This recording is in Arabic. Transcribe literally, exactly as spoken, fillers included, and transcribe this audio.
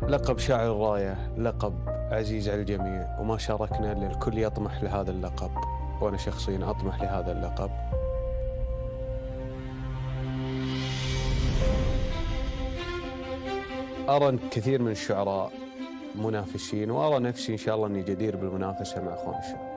لقب شاعر الراية لقب عزيز على الجميع، وما شاركنا إلا الكل يطمح لهذا اللقب، وأنا شخصيا أطمح لهذا اللقب. أرى كثير من الشعراء منافسين، وأرى نفسي إن شاء الله أني جدير بالمنافسة مع أخوان الشعراء.